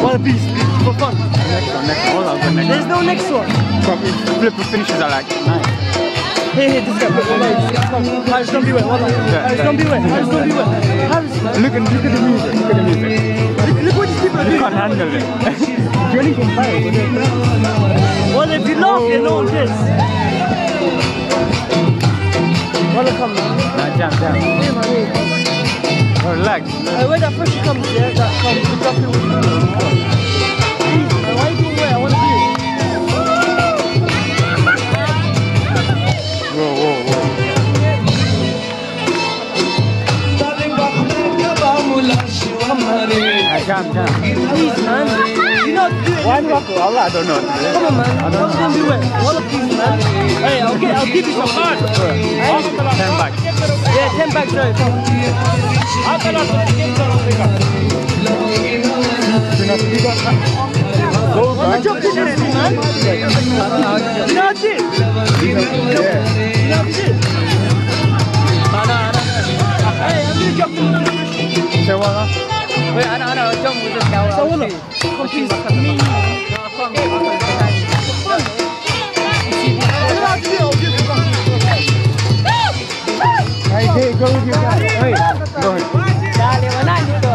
One piece, for fun. Next one. Hold on, next one. There's no next one. Probably flipper finishes are like nice. Hey, this guy. Harris, don't be wet. Harris, don't be wet. Harris, don't be wet. Harris. Look at the music. Look at the music. Look what these people are doing. You can't handle it. Johnny can buy it. Well, if you laugh, you know this. Wanna come now? Nah, jam. Hey, man, hey. Relax. When that pressure comes, yeah, that comes, you drop it with you. Please, man, why are you doing wet? I want to do it. Whoa. Jam. Please, man. You know how to do it. Why do I have to? Allah, I don't know. Come on, man. I'm going to do it. Wallah, please, man. Hey, I'll give you some hard. 10 bags. Yeah, 10 bags, right? What the job did you do, man? You know how to do it? You know how to do it? Hey, I'm going to drop them. Say what? Wait, أنا جنب وتسكع. Sawala. Please, me. Hey, go with your guy. Hey, go ahead. Dale, mana gitu.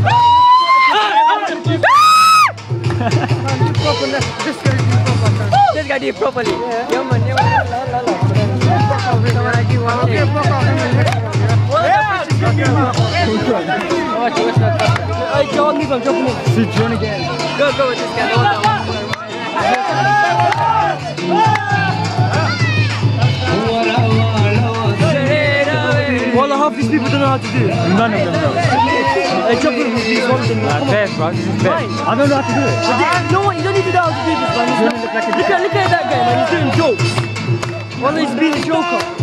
This guy did properly. Yaman. Hey, John, leave him, drop him in. See John again. Go with this guy. Wallah, half these people don't know how to do it. None of them know. Hey, drop him, please, one of them. Come on. Best, bro. This is best. I don't know how to do it. No, you don't need to know how to do this, man. Look at that guy, man. He's doing jokes. Wallah, he's being a joker.